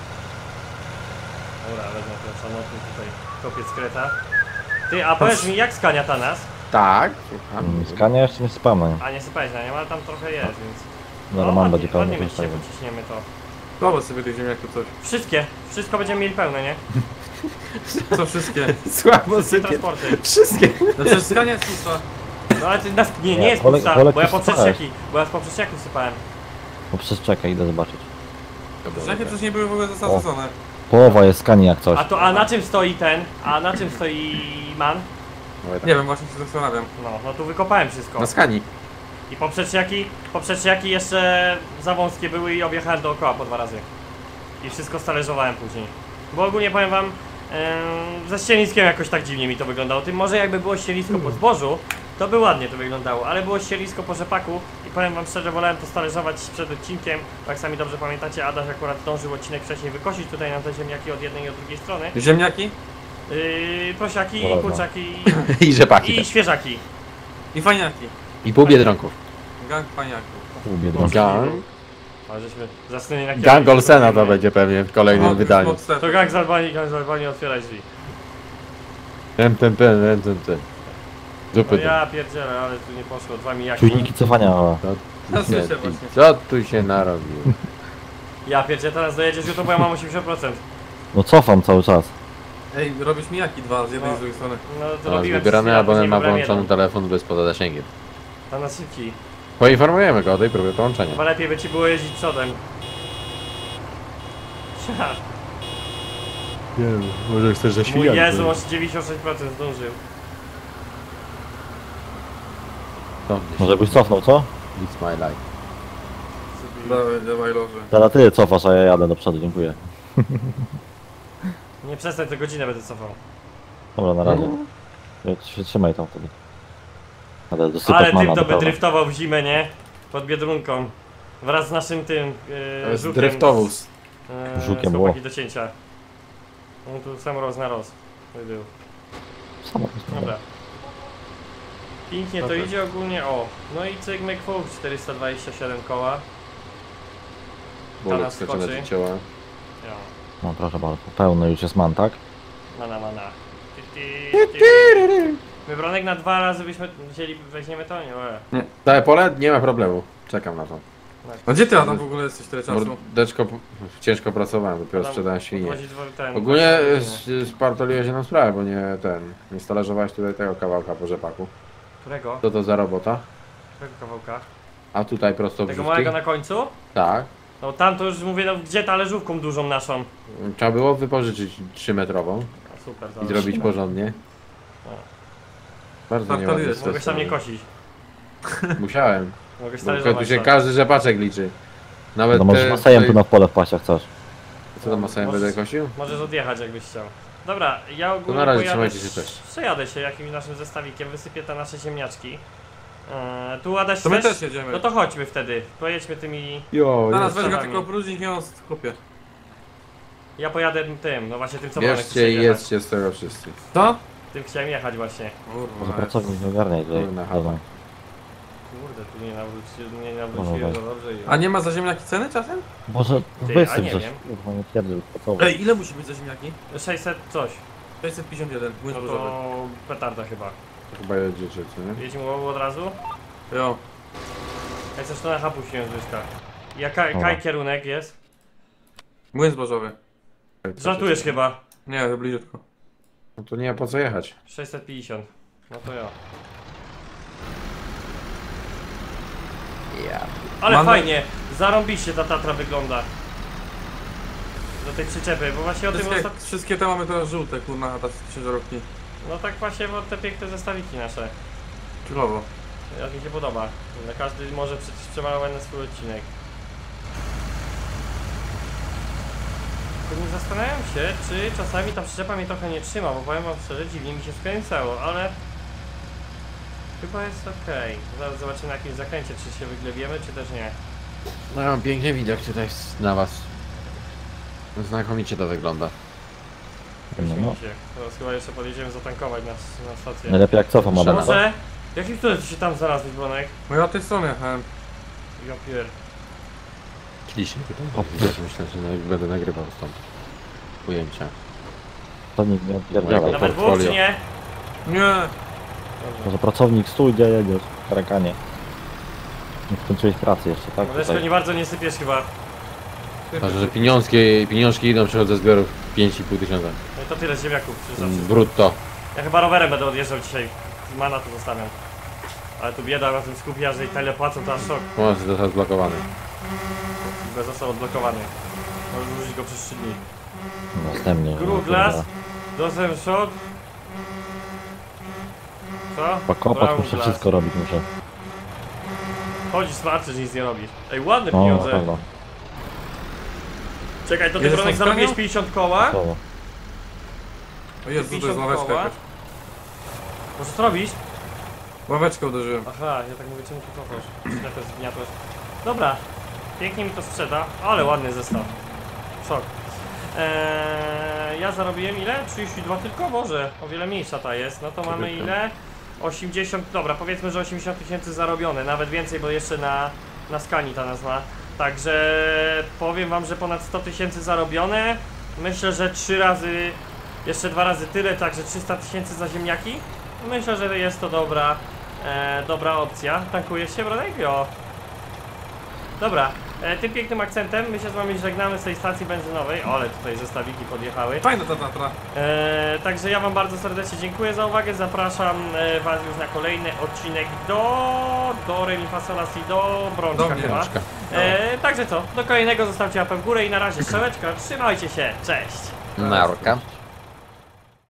Dobra, wezmę ten szanowny tutaj kopiec kreta. Ty, a powiedz mi, jak skania Tanas? Tak, słucham. Mm, Skania jeszcze nie sypam na nią. A nie sypałeś na nią, ale tam trochę jest, więc... Zaraz mam ładnie- będzie pełno ładnie to mieście, pociśniemy to. Zobacz sobie tych ziemniaków coś. Wszystkie, wszystko będziemy mieli pełne, nie? Co wszystkie? Słabo Wszystkie sypie. transporty. Wszystkie. Znaczy skania jest pusta. No ale ty nas, nie, nie Nie, jest Olek- pusta, Olek bo ja już po sypałeś. przecieki, bo ja po przecieku sypałem. No przez czekaj, idę zobaczyć. Jakie przecież nie były w ogóle zasadzone. Połowa jest skani jak coś. A to, a na czym stoi ten? A na czym stoi man? Nie wiem, właśnie się zastanawiam. No, no tu wykopałem wszystko. Na skani. I poprzeczniaki, poprzeczniaki jeszcze za wąskie były i objechałem dookoła po dwa razy. I wszystko stależowałem później. Bo ogólnie powiem wam, yy, ze ścieniskiem jakoś tak dziwnie mi to wyglądało. Tym może jakby było ścielisko po zbożu, to by ładnie to wyglądało, ale było ścielisko po rzepaku i powiem wam szczerze, wolałem to stależować przed odcinkiem. Jak sami dobrze pamiętacie, Adaś akurat zdążył odcinek wcześniej wykosić tutaj nam te ziemniaki od jednej i od drugiej strony. Ziemniaki Yy, prosiaki, Dobra. kurczaki I rzepaki i też. świeżaki. i faniaki. I pół biedronków. Gang faniaków. Pół biedronki. Gang. Ale żeśmy zasnęli na Gang Olsena to będzie pewnie w kolejnym O, wydaniu. Monster. To gang z Albanii, gang z Albanii, otwieraj drzwi. Ten, ten, ten, ten, ten. No Dupy. ja pierdzielę, ale tu nie poszło, dwa mijaki. Czujniki cofania. o. To Ja słyszę Yeti, właśnie. co tu się narobił? Ja pierdzie, teraz dojedziesz jutro, bo ja mam osiemdziesiąt procent. No cofam cały czas. Ej, robisz mijaki dwa z jednej i No. z drugiej strony. No to Teraz robiłem wybierany przez chwilę, abonent później ma wybrałem wyłączony jeden. telefon bez poza zasięgiem. To na szybki. Poinformujemy go o tej próbie połączenia. Chyba lepiej by ci było jeździć przodem. Ja, Nie wiem, może chcesz ze mój Jezu, on dziewięćdziesiąt sześć procent zdążył. Może byś cofnął, co? It's my life. Dawaj, dawaj loże. Teraz ty cofasz, a ja jadę do przodu, dziękuję. Nie przestań, tę godzinę będę cofał. Dobra, na razie. Ja się trzymaj tam wtedy. Ale dosypać Ale mana typ to do by pełna. driftował w zimę, nie? Pod Biedronką. Wraz z naszym tym yy, żukiem. Driftowóz. Yy, Żukiem z było. chłopaki do cięcia. On tu sam roz na roz. To był. Samo. Dobra. Pięknie to Dobra. idzie ogólnie, o. No i cyk McFook, czterysta dwadzieścia siedem koła. Bolek nas skoczy na skoczy. cięcioła. Jo. No proszę bardzo, pełny już jest man, tak? Mana, mana. Ty, ty, ty, ty. Wybronek na dwa razy byśmy wzięli, weźmiemy to? Nie, Całe pole? Nie ma problemu. Czekam na to. A gdzie ty Adam w ogóle jesteś tyle czasu? Mordeczko, ciężko pracowałem, dopiero sprzedałem świnie. Odwozić dwa- ten- Ogólnie s- spartoliłeś jedną sprawę, bo nie ten, nie stależowałeś tutaj tego kawałka po rzepaku. Którego? Co to za robota? Którego kawałka? A tutaj prosto Tego wrzutki? małego na końcu? Tak. No tam to już mówię, no gdzie talerzówką dużą naszą? Trzeba było wypożyczyć trzymetrową A, super, to i zrobić porządnie. Bardzo nie Spartoliłeś, mogłeś tam nie kosić. Musiałem, Mogłeś bo tu talerzować się to. każdy rzepaczek liczy. Nawet No możesz te, masejem tu te- na w pole wpaść jak chcesz. Co tam masejem Możesz- będę kosił? Możesz odjechać jakbyś chciał. Dobra, ja ogólnie na razie pojadę, trzymajcie się też. przejadę się jakimś naszym zestawikiem, wysypię te nasze ziemniaczki. Eee, tu Adaś To my też? też jedziemy. No to chodźmy wtedy, pojedźmy tymi... Jo, Zaraz weź go Stawami. tylko opróżnić i on skupie. Ja pojadę tym, no właśnie tym co Bolek chce bierzcie i jechać. jedzcie z tego wszyscy. Co? Tym chciałem jechać właśnie. Może Kurwa. pracownik nie ogarniaj tutaj. Kurna, Dawaj. Kurde, tu nie nawróciłem, nie Dobra, nawróciłem za dobra. dobrze i... A nie ma za ziemniaki ceny czasem? Może Ty, a wysyp nie coś. wiem. Kurwa, nie twierdzę, pracował. Ej, ile musi być za ziemniaki? sześćset coś, sześćset pięćdziesiąt jeden, no no to... to petarda chyba. Chyba jedziecie, co nie? Jedziemy od razu? Jo. Jak coś to na hapu się zwyżka. Jaka, Dobra. kaj kierunek jest? Młyn zbożowy. Żartujesz chyba. Nie, to bliziutko. No to nie ma po co jechać. sześćset pięćdziesiąt. No to ja. Ale Mamy- fajnie, zarąbiście ta Tatra wygląda. Do tej przyczepy, bo właśnie o tym Wszystkie, ostat... wszystkie te mamy teraz żółte, kurna, a te ciężarówki. No tak właśnie, bo te piękne zestawiki nasze. Chillowo. Jak mi się podoba. No, każdy może przecież przemalować na swój odcinek. Tylko nie zastanawiam się, czy czasami ta przyczepa mnie trochę nie trzyma, bo powiem wam szczerze, dziwnie mi się skręcało, ale... Chyba jest okej. Zaraz zobaczymy na jakimś zakręcie, czy się wyglebiemy, czy też nie. No ja mam piękny widok tutaj na was. Znakomicie to wygląda. No, Musimy no. się. Teraz chyba jeszcze podjedziemy zatankować na, na stację. Najlepiej jak cofam, Adam. Może? Jakim cudem ty się tam znalazłeś, Bronek? No ja od tej strony jechałem. Ja pier... Dzisiaj tutaj. Myślę, że na- będę nagrywał stąd. Ujęcia. Pracownik nie odpierdzielaj. Nawet dwóch, portfolio. czy nie? Nie. Dobra. Może pracownik stój, gdzie jedziesz? Karakanie. Nie skończyłeś pracy jeszcze, tak? Leszko, Tutaj. nie bardzo nie sypiesz chyba. Także, że pieniążki, pieniążki idą, przychodzę ze zbiorów pięć i pół tysiąca. No i to tyle z ziemniaków przyznam. Brutto. Ja chyba rowerem będę odjeżdżał dzisiaj. Mana tu zostawiam. Ale tu bieda na tym skupia, że i tyle płacą, to aż szok. Pomocy został zblokowany. Bo został odblokowany. Możesz użyć go przez trzy dni. Następnie. Gruglas. Dostałem szok. Co? Pakopać Brown muszę glass. wszystko robić, muszę. Chodzisz smarczy, że nic nie robisz. Ej, ładne O, pieniądze. prawda. Czekaj, to ty Jedziesz Bronek na zarobiłeś skaniu? pięćdziesiąt koła? Słowo. O Jezu, to jest pięćdziesiąt ławeczka koła. jakaś. Może co robisz? Ławeczkę uderzyłem. Aha, ja tak mówię, czemu tu cofasz? Ja też zgniatłeś. Dobra, pięknie mi to sprzeda, ale ładny zestaw. Szok. Eee, ja zarobiłem ile? trzydzieści dwa tylko? Może, o wiele mniejsza ta jest. No to mamy Tylko. ile? osiemdziesiąt, dobra, powiedzmy, że osiemdziesiąt tysięcy zarobione, nawet więcej, bo jeszcze na, na skani ta nazwa. Także powiem wam, że ponad sto tysięcy zarobione. Myślę, że trzy razy, jeszcze dwa razy tyle, także trzysta tysięcy za ziemniaki. Myślę, że jest to dobra, e, dobra opcja. Tankujesz się, Bronek? Jo. Dobra, e, tym pięknym akcentem my się z wami żegnamy z tej stacji benzynowej. O, ale tutaj zestawiki podjechały. Fajna ta tatra. E, także ja wam bardzo serdecznie dziękuję za uwagę. Zapraszam e, was już na kolejny odcinek do... do Remi Fasola i do Brączka Do mnie. chyba. Brączka. E, także co, do kolejnego zostawcie łapę w górę i na razie strzałeczka. Trzymajcie się, cześć! Narka.